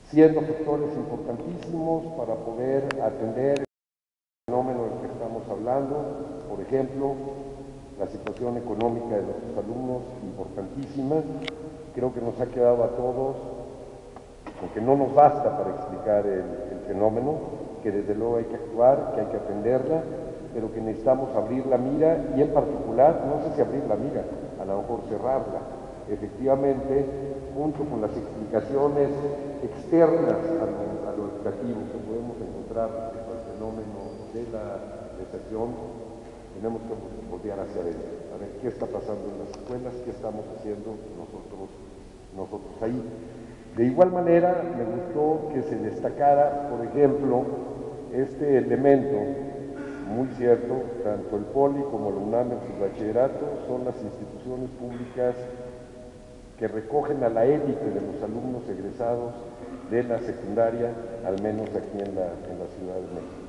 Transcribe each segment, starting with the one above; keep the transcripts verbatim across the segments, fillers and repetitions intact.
siendo factores importantísimos para poder atender el fenómeno del que estamos hablando. Por ejemplo, la situación económica de nuestros alumnos, importantísima. Creo que nos ha quedado a todos, porque no nos basta para explicar el, el fenómeno, que desde luego hay que actuar, que hay que atenderla, pero que necesitamos abrir la mira y en particular, no sé si abrir la mira, a lo mejor cerrarla. Efectivamente, junto con las explicaciones externas a lo, a lo educativo que podemos encontrar respecto al fenómeno de la recesión, tenemos que voltear hacia adentro, a ver qué está pasando en las escuelas, qué estamos haciendo nosotros, nosotros ahí. De igual manera, me gustó que se destacara, por ejemplo, este elemento, muy cierto, tanto el Poli como la UNAM en su bachillerato son las instituciones públicas que recogen a la élite de los alumnos egresados de la secundaria, al menos aquí en la, en la Ciudad de México.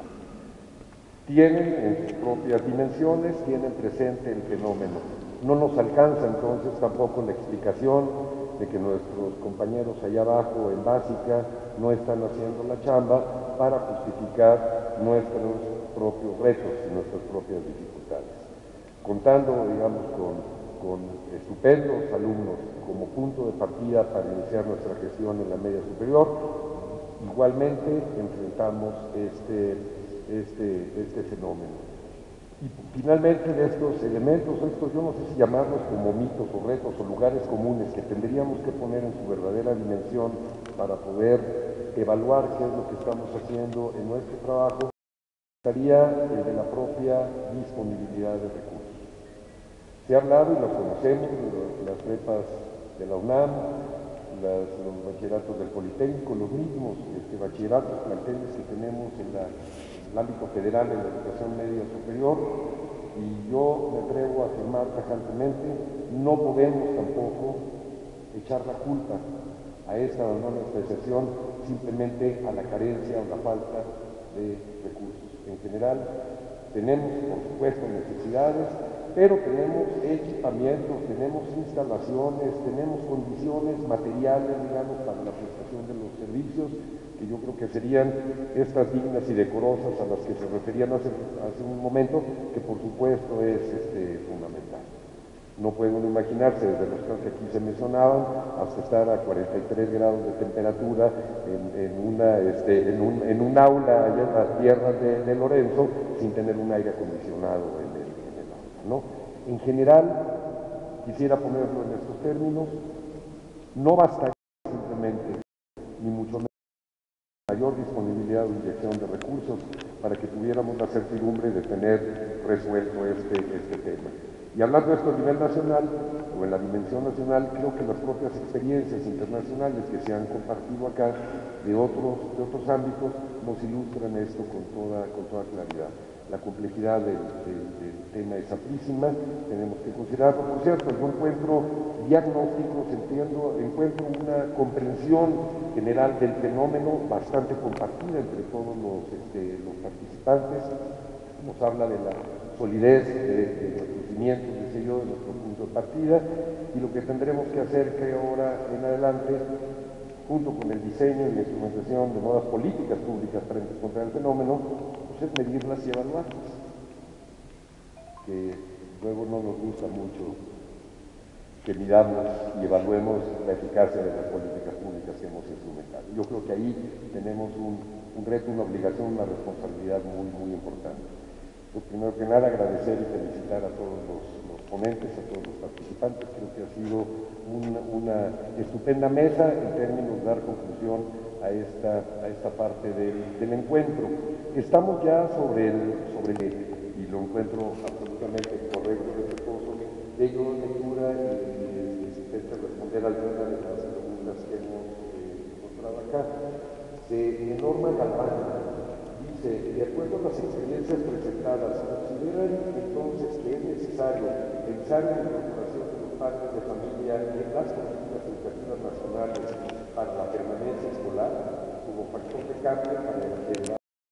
Tienen en sus propias dimensiones, tienen presente el fenómeno. No nos alcanza entonces tampoco la explicación de que nuestros compañeros allá abajo en básica no están haciendo la chamba para justificar nuestros propios retos y nuestras propias dificultades. Contando, digamos, con, con estupendos alumnos como punto de partida para iniciar nuestra gestión en la media superior, igualmente enfrentamos este, este, este fenómeno. Y finalmente de estos elementos, estos yo no sé si llamarlos como mitos o retos o lugares comunes que tendríamos que poner en su verdadera dimensión para poder evaluar qué es lo que estamos haciendo en nuestro trabajo, estaría el de la propia disponibilidad de recursos. Se ha hablado y lo conocemos, las prepas de la UNAM, las, los bachilleratos del Politécnico, los mismos este, bachilleratos, planteles que tenemos en la el ámbito federal en la educación media superior, y yo me atrevo a afirmar tajantemente, no podemos tampoco echar la culpa a esta abandono de especialización simplemente a la carencia o la falta de recursos. En general, tenemos, por supuesto, necesidades, pero tenemos equipamientos, tenemos instalaciones, tenemos condiciones materiales, digamos, para la prestación de los servicios, que yo creo que serían estas dignas y decorosas a las que se referían hace, hace un momento, que por supuesto es este, fundamental. No pueden imaginarse, desde los casos que aquí se mencionaban, hasta estar a cuarenta y tres grados de temperatura en, en, una, este, en, un, en un aula allá en las tierras de, de Lorenzo, sin tener un aire acondicionado en el, en el aula, ¿no? En general, quisiera ponerlo en estos términos, no basta simplemente, ni mucho menos, mayor disponibilidad o inyección de recursos para que tuviéramos la certidumbre de tener resuelto este, este tema. Y hablando de esto a nivel nacional, o en la dimensión nacional, creo que las propias experiencias internacionales que se han compartido acá de otros, de otros ámbitos nos ilustran esto con toda, con toda claridad. La complejidad del, del, del tema es amplísima, tenemos que considerarlo. Por cierto, yo encuentro diagnósticos, entiendo, encuentro una comprensión general del fenómeno bastante compartida entre todos los, este, los participantes. Nos habla de la solidez de, de nuestros cimientos, decía yo, de nuestro punto de partida, y lo que tendremos que hacer, creo, ahora en adelante, junto con el diseño y la instrumentación de nuevas políticas públicas frente contra el fenómeno, pues es medirlas y evaluarlas, que luego no nos gusta mucho que midamos y evaluemos la eficacia de las políticas públicas que hemos instrumentado. Yo creo que ahí tenemos un, un reto, una obligación, una responsabilidad muy, muy importante. Pues primero que nada agradecer y felicitar a todos los, los ponentes, a todos los participantes. Creo que ha sido una, una estupenda mesa en términos de dar conclusión a esta, a esta parte del, del encuentro. Estamos ya sobre el, sobre el, y lo encuentro absolutamente correcto, respetuoso, de ello lectura y, y se intenta responder a algunas de las preguntas que hemos eh, encontrado acá. Se norma Galván dice, de acuerdo a las experiencias presentadas, ¿consideran entonces que es necesario pensar en la incorporación de los padres de familia en las políticas educativas nacionales para la permanencia escolar como factor de cambio para el